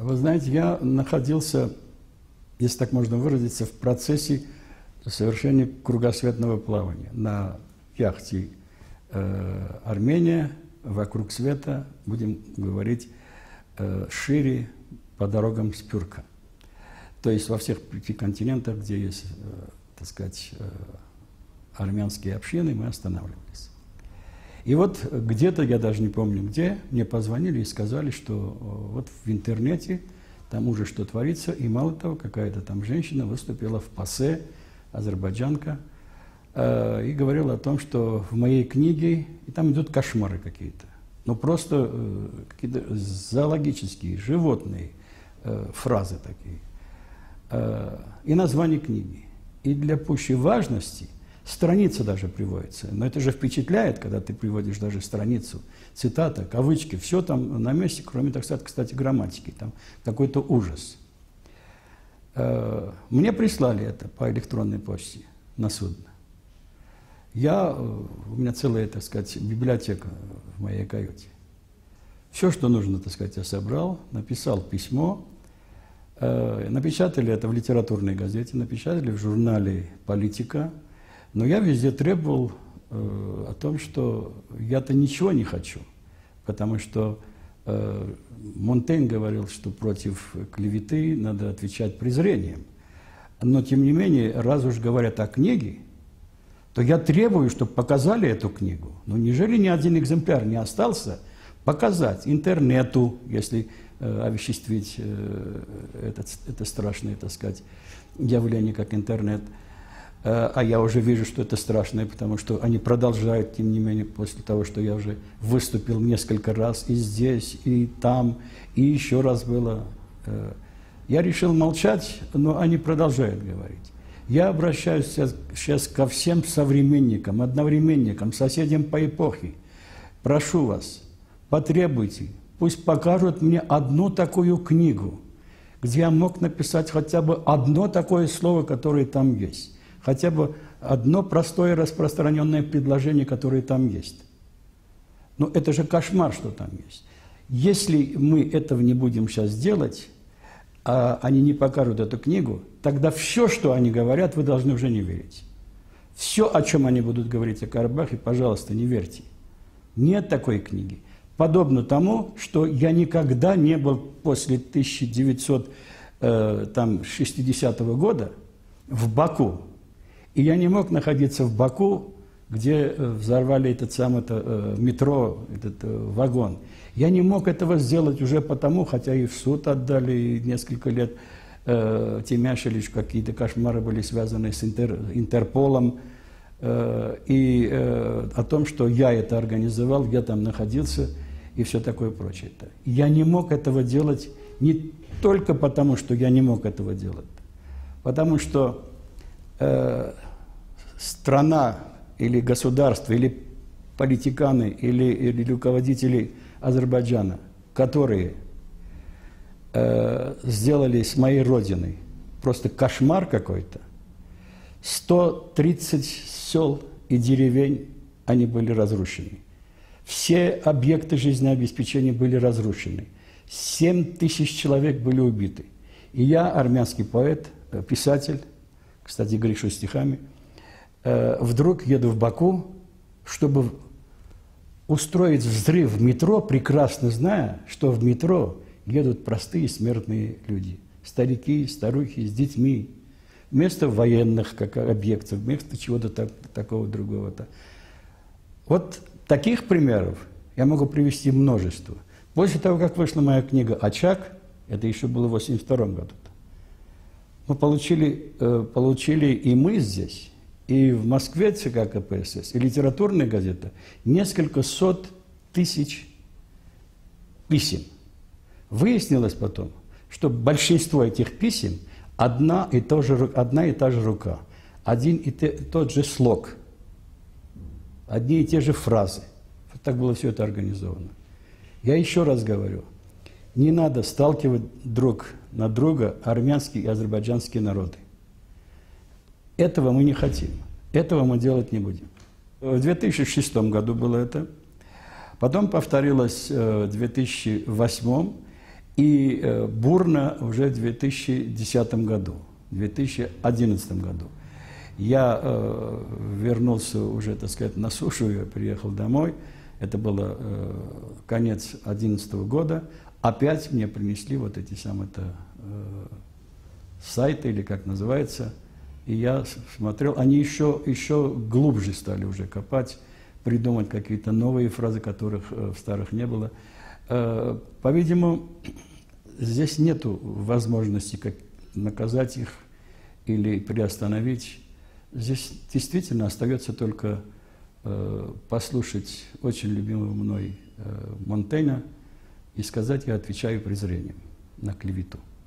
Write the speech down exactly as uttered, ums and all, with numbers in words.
Вы знаете, я находился, если так можно выразиться, в процессе совершения кругосветного плавания на яхте э, «Армения» вокруг света, будем говорить, э, шире по дорогам Спюрка. То есть во всех пяти континентах, где есть, э, так сказать, э, армянские общины, мы останавливались. И вот где-то, я даже не помню где, мне позвонили и сказали, что вот в интернете там уже что творится, и мало того, какая-то там женщина выступила в ПАСЕ, азербайджанка, э, и говорила о том, что в моей книге, и там идут кошмары какие-то, ну просто э, какие-то зоологические, животные э, фразы такие, э, и название книги. И для пущей важности страница даже приводится. Но это же впечатляет, когда ты приводишь даже страницу, цитата, кавычки, все там на месте, кроме, так сказать, кстати, грамматики. Там какой-то ужас. Мне прислали это по электронной почте на судно. Я, у меня целая, так сказать, библиотека в моей каюте. Все, что нужно, так сказать, я собрал, написал письмо. Напечатали это в литературной газете, напечатали в журнале «Политика». Но я везде требовал э, о том, что я-то ничего не хочу, потому что э, Монтень говорил, что против клеветы надо отвечать презрением. Но, тем не менее, раз уж говорят о книге, то я требую, чтобы показали эту книгу. Ну, неужели ни один экземпляр не остался? Показать интернету, если э, овеществить э, это, это страшное, так сказать, явление, как интернет. А я уже вижу, что это страшное, потому что они продолжают, тем не менее, после того, что я уже выступил несколько раз и здесь, и там, и еще раз было. Я решил молчать, но они продолжают говорить. Я обращаюсь сейчас, сейчас ко всем современникам, одновременникам, соседям по эпохе. Прошу вас, потребуйте, пусть покажут мне одну такую книгу, где я мог написать хотя бы одно такое слово, которое там есть. Хотя бы одно простое распространенное предложение, которое там есть. Но это же кошмар, что там есть. Если мы этого не будем сейчас делать, а они не покажут эту книгу, тогда все, что они говорят, вы должны уже не верить. Все, о чем они будут говорить о Карабахе, пожалуйста, не верьте. Нет такой книги. Подобно тому, что я никогда не был после тысяча девятьсот шестидесятого года в Баку. И я не мог находиться в Баку, где взорвали этот самый это, метро, этот вагон. Я не мог этого сделать уже потому, хотя и в суд отдали, и несколько лет э, темяшили, какие-то кошмары были связаны с Интер, Интерполом, э, и э, о том, что я это организовал, я там находился, и все такое прочее. Я не мог этого делать не только потому, что я не мог этого делать, потому что э, страна или государство, или политиканы, или, или руководители Азербайджана, которые э, сделали с моей родиной просто кошмар какой-то, сто тридцать сел и деревень, они были разрушены. Все объекты жизнеобеспечения были разрушены. семь тысяч человек были убиты. И я, армянский поэт, писатель, кстати, грешу стихами, вдруг еду в Баку, чтобы устроить взрыв в метро, прекрасно зная, что в метро едут простые смертные люди. Старики, старухи с детьми. Вместо военных как объектов, вместо чего-то так, такого другого-то. Вот таких примеров я могу привести множество. После того, как вышла моя книга «Очаг», это еще было в восемьдесят втором году, мы получили, получили и мы здесь, и в Москве ЦК КПСС, и литературная газета, несколько сот тысяч писем. Выяснилось потом, что большинство этих писем одна и, то же, одна и та же рука, один и те, тот же слог, одни и те же фразы. Вот так было все это организовано. Я еще раз говорю, не надо сталкивать друг на друга армянские и азербайджанские народы. Этого мы не хотим. Этого мы делать не будем. В две тысячи шестом году было это. Потом повторилось в две тысячи восьмом. И э, бурно уже в две тысячи десятом году, в две тысячи одиннадцатом году. Я э, вернулся уже, так сказать, на сушу, я приехал домой. Это было э, конец две тысячи одиннадцатого года. Опять мне принесли вот эти самые-то э, сайты, или как называется. И я смотрел, они еще, еще глубже стали уже копать, придумать какие-то новые фразы, которых э, в старых не было. Э, по-видимому, здесь нет возможности как наказать их или приостановить. Здесь действительно остается только э, послушать очень любимого мной э, Монтэня и сказать: я отвечаю презрением на клевету.